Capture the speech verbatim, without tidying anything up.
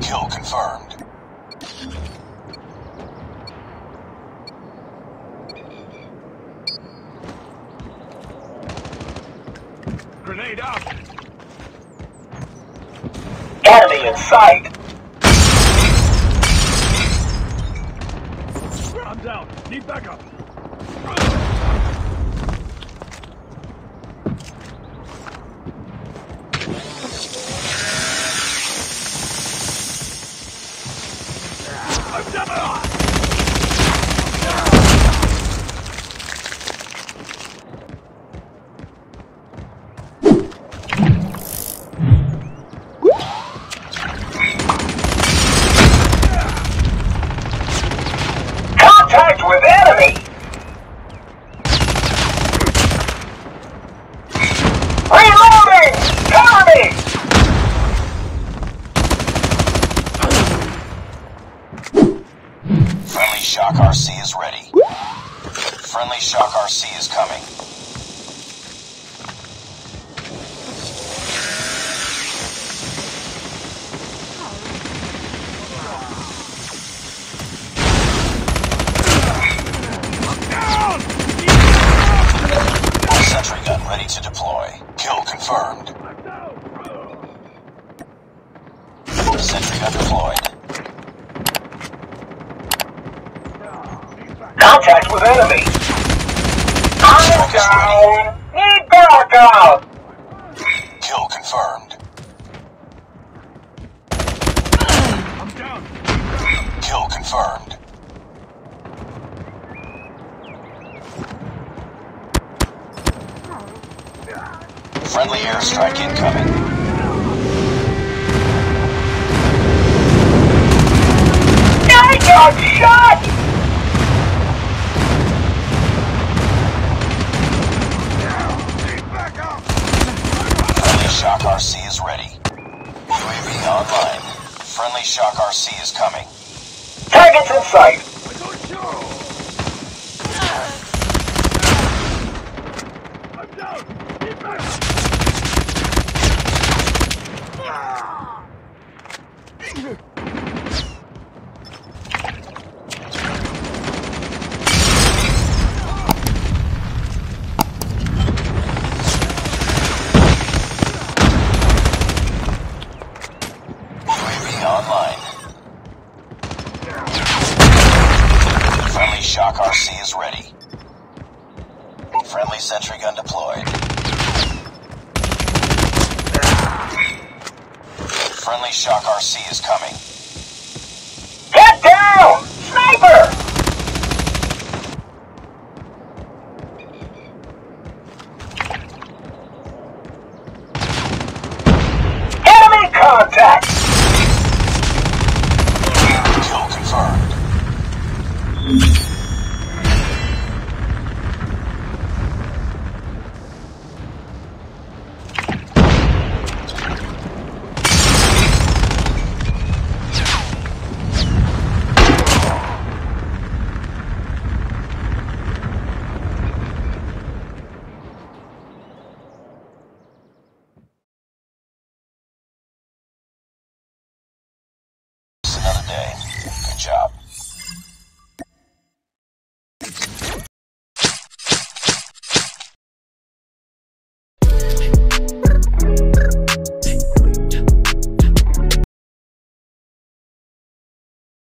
Kill confirmed. Grenade out! Enemy in sight! I'm down. Need backup. I'm down! Contact with enemy! Reloading! Cover me! Friendly Shock R C is ready. Friendly Shock R C is coming. Sentry gun ready to deploy. Kill confirmed. Sentry gun deployed. Contact with enemy! I'm down! Need backup! Kill confirmed. I'm down. Kill confirmed. Friendly airstrike incoming. I got shot! Friendly Shock R C is ready. U A V online. Friendly Shock R C is coming. Targets in sight! I don't show. I'm down. Need backup. U A V online. Friendly Shock R C is ready. Friendly sentry gun deployed. Friendly Shock R C is coming. Get down! Sniper! Enemy contact!